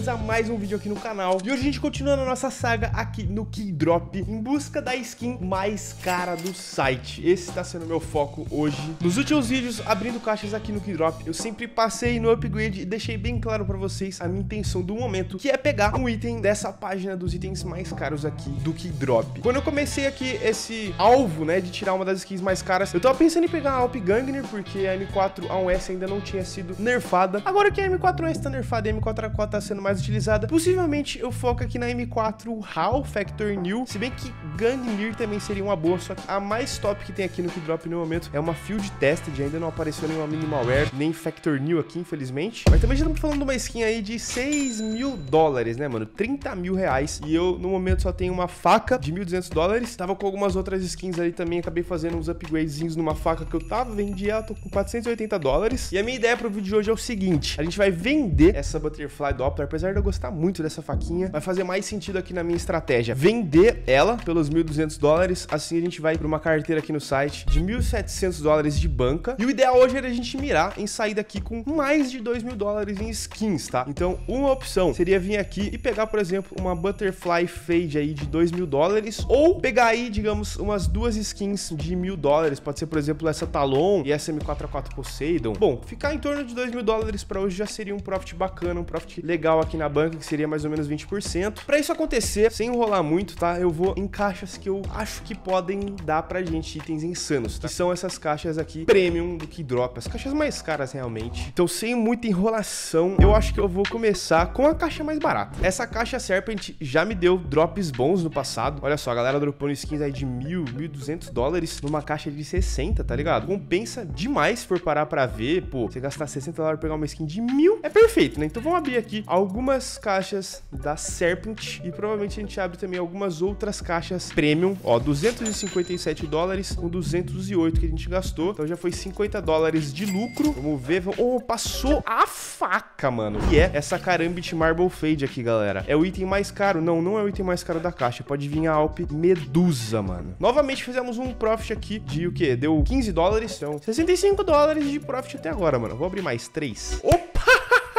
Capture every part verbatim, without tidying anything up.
bem-vindos a mais um vídeo aqui no canal. E hoje a gente continua a nossa saga aqui no Keydrop, em busca da skin mais cara do site. Esse tá sendo o meu foco hoje. Nos últimos vídeos, abrindo caixas aqui no Keydrop, eu sempre passei no upgrade e deixei bem claro pra vocês a minha intenção do momento, que é pegar um item dessa página dos itens mais caros aqui do Keydrop. Quando eu comecei aqui esse alvo, né, de tirar uma das skins mais caras, eu tava pensando em pegar a Alp Gangnir, porque a M quatro A um S ainda não tinha sido nerfada. Agora que a M quatro A um S tá nerfada e a M quatro A quatro tá sendo mais utilizada, possivelmente eu foco aqui na M quatro HAL Factor New, se bem que Gangnir também seria uma boa, só que a mais top que tem aqui no Keydrop no momento é uma Field Tested, ainda não apareceu nenhuma Minimalware, nem Factor New aqui, infelizmente. Mas também já estamos falando de uma skin aí de seis mil dólares, né, mano? trinta mil reais. E eu, no momento, só tenho uma faca de mil e duzentos dólares. Tava com algumas outras skins ali também, acabei fazendo uns upgradezinhos numa faca que eu tava, vendi ela, tô com quatrocentos e oitenta dólares. E a minha ideia pro vídeo de hoje é o seguinte: a gente vai vender essa Butterfly Doppler, apesar de eu gostar muito dessa faquinha, vai fazer mais sentido aqui na minha estratégia vender ela pelos mil e duzentos dólares, assim a gente vai pra uma carteira aqui no site de mil e setecentos dólares de banca. E o ideal hoje era a gente mirar em sair daqui com mais de dois mil dólares em skins, tá? Então, uma opção seria vir aqui e pegar, por exemplo, uma Butterfly Fade aí de dois mil dólares, ou pegar aí, digamos, umas duas skins de mil dólares, pode ser, por exemplo, essa Talon e essa M quatro A quatro Poseidon. Bom, ficar em torno de dois mil dólares pra hoje já seria um profit bacana, um profit legal aqui na banca, que seria mais ou menos vinte por cento. Pra isso acontecer, sem enrolar muito, tá? Eu vou em caixas que eu acho que podem dar pra gente itens insanos, tá? Que são essas caixas aqui, Premium do Keydrop, as caixas mais caras realmente. Então, sem muita enrolação, eu acho que eu vou começar com a caixa mais barata. Essa caixa Serpent já me deu drops bons no passado. Olha só, a galera dropando skins aí de mil, mil e duzentos dólares numa caixa de sessenta, tá ligado? Compensa demais se for parar pra ver. Pô, você gastar sessenta dólares pra pegar uma skin de mil é perfeito, né? Então vamos abrir aqui algumas caixas da Serpent e provavelmente a gente abre também algumas outras caixas Premium. Ó, duzentos e cinquenta e sete dólares com duzentos e oito que a gente gastou. Então já foi cinquenta dólares de lucro. Vamos ver. Vamos... Oh, passou a faca, mano. E é essa Karambit Marble Fade aqui, galera. É o item mais caro? Não, não é o item mais caro da caixa. Pode vir a Alp Medusa, mano. Novamente fizemos um profit aqui de o quê? Deu quinze dólares. Então, sessenta e cinco dólares de profit até agora, mano. Vou abrir mais três. Opa!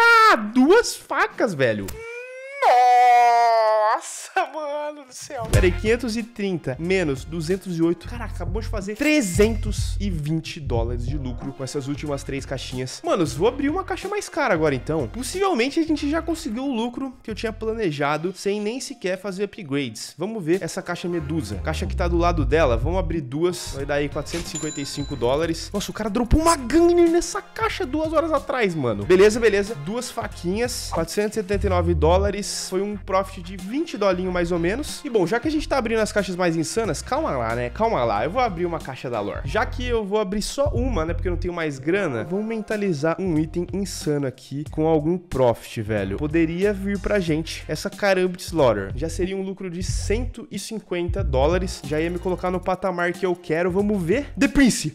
Duas facas, velho. Nossa, mano do céu. Pera aí, quinhentos e trinta menos duzentos e oito. Caraca, acabou de fazer trezentos e vinte dólares de lucro com essas últimas três caixinhas. Manos, vou abrir uma caixa mais cara agora, então. Possivelmente a gente já conseguiu o lucro que eu tinha planejado sem nem sequer fazer upgrades. Vamos ver essa caixa Medusa. Caixa que tá do lado dela. Vamos abrir duas. Vai dar aí quatrocentos e cinquenta e cinco dólares. Nossa, o cara dropou uma Gangnir nessa caixa duas horas atrás, mano. Beleza, beleza. Duas faquinhas. quatrocentos e setenta e nove dólares. Foi um profit de vinte dolinho mais ou menos. E bom, já que a gente tá abrindo as caixas mais insanas, calma lá, né? Calma lá. Eu vou abrir uma caixa da lore. Já que eu vou abrir só uma, né? Porque eu não tenho mais grana, vamos mentalizar um item insano aqui com algum profit, velho. Poderia vir pra gente essa Karambit Slaughter. Já seria um lucro de cento e cinquenta dólares. Já ia me colocar no patamar que eu quero. Vamos ver. The Prince.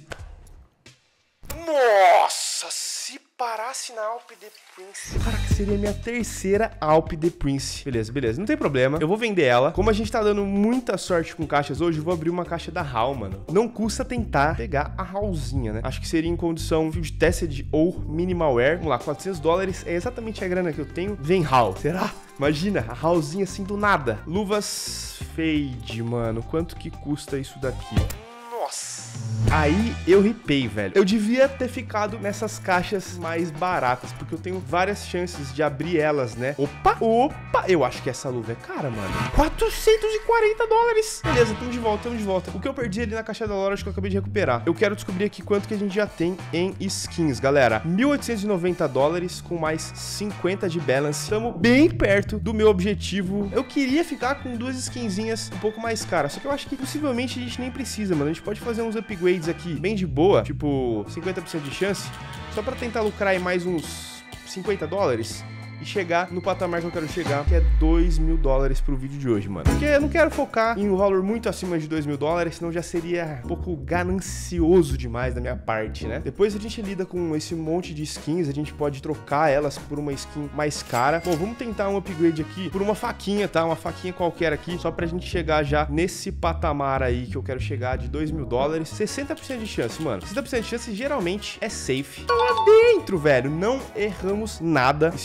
Nossa, se parasse na Alp The Prince. Cara, que seria a minha terceira Alp The Prince. Beleza, beleza, não tem problema. Eu vou vender ela. Como a gente tá dando muita sorte com caixas hoje, eu vou abrir uma caixa da HAL, mano. Não custa tentar pegar a HALzinha, né? Acho que seria em condição Field Tested ou Minimalware. Vamos lá, quatrocentos dólares é exatamente a grana que eu tenho. Vem HAL, será? Imagina, a HALzinha assim do nada. Luvas Fade, mano. Quanto que custa isso daqui? Nossa. Aí eu ripei, velho. Eu devia ter ficado nessas caixas mais baratas, porque eu tenho várias chances de abrir elas, né? Opa, opa. Eu acho que essa luva é cara, mano. quatrocentos e quarenta dólares. Beleza, estamos de volta, estamos de volta. O que eu perdi ali na caixa da lore, acho que eu acabei de recuperar. Eu quero descobrir aqui quanto que a gente já tem em skins, galera. mil oitocentos e noventa dólares com mais cinquenta de balance. Estamos bem perto do meu objetivo. Eu queria ficar com duas skinzinhas um pouco mais caras, só que eu acho que possivelmente a gente nem precisa, mano. A gente pode fazer uns upgrades aqui bem de boa, tipo cinquenta por cento de chance, só pra tentar lucrar aí mais uns cinquenta dólares e chegar no patamar que eu quero chegar, que é dois mil dólares pro vídeo de hoje, mano. Porque eu não quero focar em um valor muito acima de dois mil dólares, senão já seria um pouco ganancioso demais da minha parte, né? Depois a gente lida com esse monte de skins, a gente pode trocar elas por uma skin mais cara. Bom, vamos tentar um upgrade aqui por uma faquinha, tá? Uma faquinha qualquer aqui, só pra gente chegar já nesse patamar aí que eu quero chegar de dois mil dólares. sessenta por cento de chance, mano. sessenta por cento de chance geralmente é safe. Tá lá dentro, velho. Não erramos nada. E se eu juntar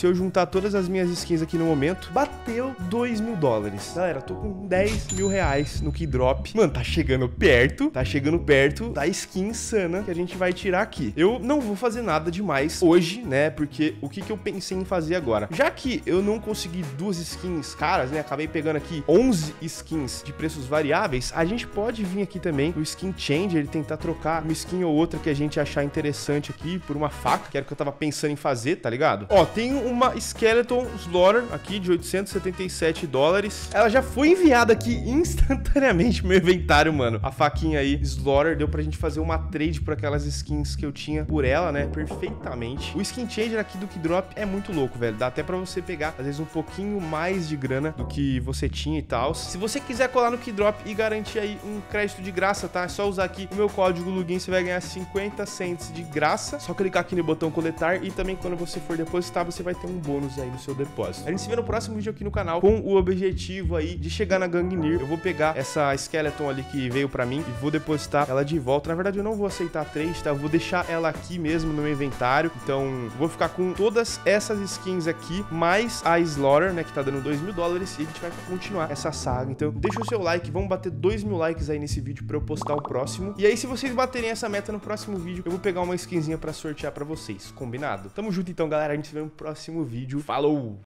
todas as minhas skins aqui no momento. Bateu dois mil dólares. Galera, tô com dez mil reais no Keydrop. Mano, tá chegando perto. Tá chegando perto da skin insana que a gente vai tirar aqui. Eu não vou fazer nada demais hoje, né? Porque o que que eu pensei em fazer agora? Já que eu não consegui duas skins caras, né? Acabei pegando aqui onze skins de preços variáveis. A gente pode vir aqui também no Skin Changer e tentar trocar uma skin ou outra que a gente achar interessante aqui por uma faca, que era o que eu tava pensando em fazer, tá ligado? Ó, tem uma Skeleton Slaughter aqui de oitocentos e setenta e sete dólares. Ela já foi enviada aqui instantaneamente no meu inventário, mano. A faquinha aí, Slaughter, deu pra gente fazer uma trade por aquelas skins que eu tinha por ela, né? Perfeitamente. O Skin Changer aqui do Keydrop é muito louco, velho. Dá até pra você pegar, às vezes, um pouquinho mais de grana do que você tinha e tal. Se você quiser colar no Keydrop e garantir aí um crédito de graça, tá? É só usar aqui o meu código Lugin, você vai ganhar cinquenta cents de graça. Só clicar aqui no botão coletar e também quando você for depositar, você vai ter um bônus aí no seu depósito. A gente se vê no próximo vídeo aqui no canal com o objetivo aí de chegar na Gangnir. Eu vou pegar essa Skeleton ali que veio pra mim e vou depositar ela de volta. Na verdade, eu não vou aceitar a trade, tá? Eu vou deixar ela aqui mesmo no meu inventário. Então, vou ficar com todas essas skins aqui, mais a Slaughter, né, que tá dando dois mil dólares, e a gente vai continuar essa saga. Então, deixa o seu like, vamos bater dois mil likes aí nesse vídeo pra eu postar o próximo. E aí, se vocês baterem essa meta no próximo vídeo, eu vou pegar uma skinzinha pra sortear pra vocês, combinado? Tamo junto então, galera, a gente se vê no próximo vídeo. Falou!